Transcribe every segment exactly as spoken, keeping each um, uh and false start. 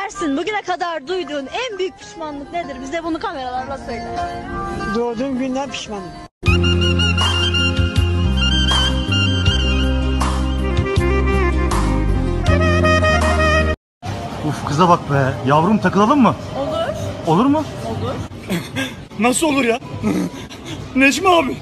Ersin, bugüne kadar duyduğun en büyük pişmanlık nedir? Bize bunu kameralarla söyle. Doğduğum günden pişmanım. Uf, kıza bak be. Yavrum, takılalım mı? Olur. Olur mu? Olur. Nasıl olur ya? Necmi abi.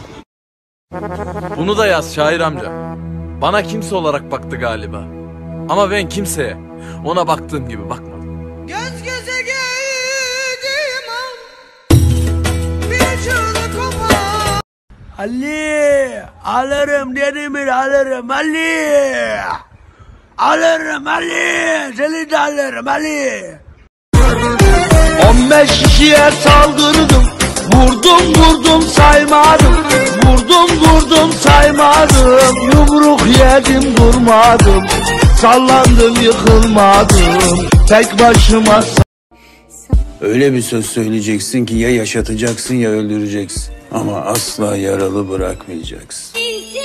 Bunu da yaz şair amca. Bana kimse olarak baktı galiba. Ama ben kimseye, ona baktığım gibi bakmadım. Göz göze geldim an, bir çığlık kopar. Ali, alırım dedim alırım Ali. Alırım Ali, seni de alırım Ali. on beş kişiye saldırdım, vurdum vurdum saymadım, vurdum vurdum saymadım, yumruk yedim durmadım, sallandım yıkılmadım, tek başıma. Öyle bir söz söyleyeceksin ki ya yaşatacaksın ya öldüreceksin. Ama asla yaralı bırakmayacaksın.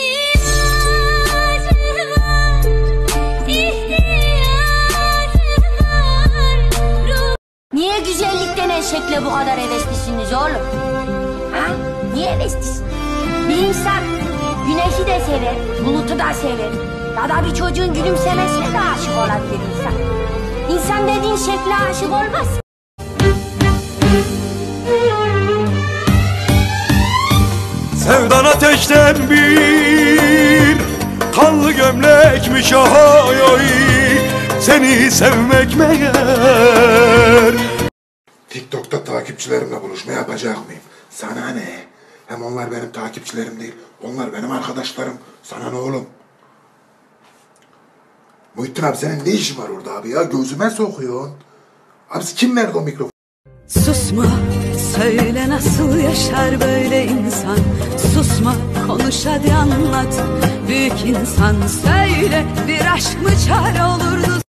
Niye güzellik denen şekle bu kadar heveslisiniz oğlum? Ha? Niye heveslisin? Bir insan güneşi de sever, bulutu da sever. Ya da bir çocuğun gülümsemesine de aşık olabilir insan. İnsan dediğin şekle aşık olmaz. Sevdan ateşten bir kanlı gömlekmiş oy oy, seni sevmek meğer. TikTok'ta takipçilerimle buluşma yapacak mıyım? Sana ne? Hem onlar benim takipçilerim değil, onlar benim arkadaşlarım. Sana ne oğlum? Muhittin abi, senin ne işin var orada abi ya? Gözüme sokuyorsun. Abi kim verdi o mikrofonu? Susma, söyle nasıl yaşar böyle insan. Susma, konuş hadi anlat. Büyük insan söyle, bir aşk mı çare olurdu?